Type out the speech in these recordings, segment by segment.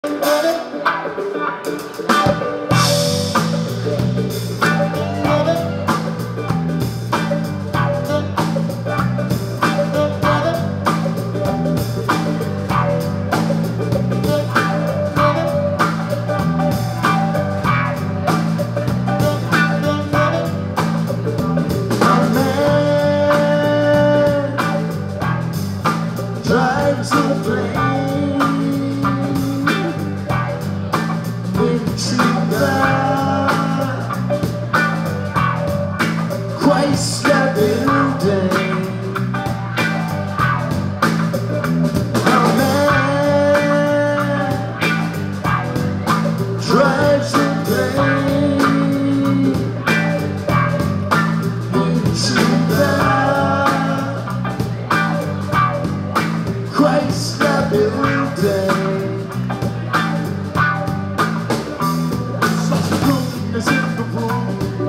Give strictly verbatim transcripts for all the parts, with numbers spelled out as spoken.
Drives a plane into the Chrysler Building. A man drives a plane into the Chrysler Building. Such a room is in the room.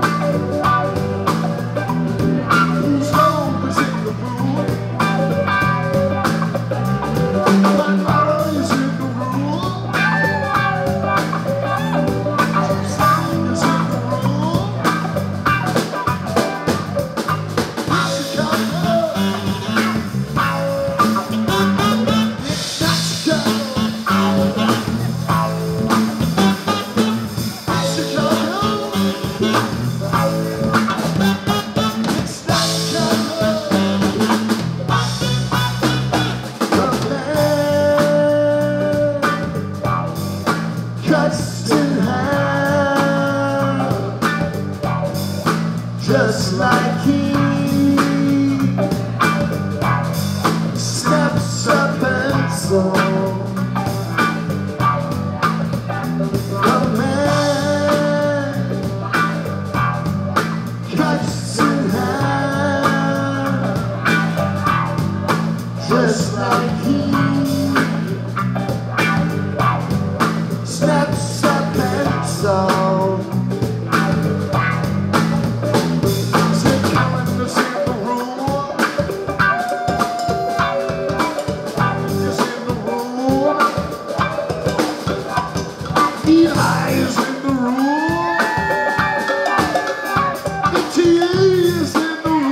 Whose home is in the room? My mother is in the room. Whose home is in the room? Cuts in half, just like he snaps a pencil. A man cuts in half, just like he snaps a pencil. Is it calendars in the room? Is in the room? Eli is in the room. E T A is in the room.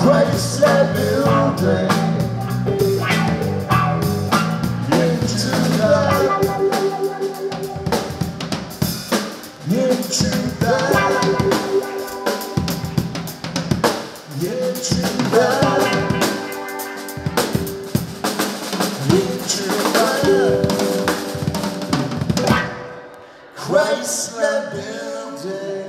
Chrysler Building. Into that, into that, into that, into that Chrysler Building.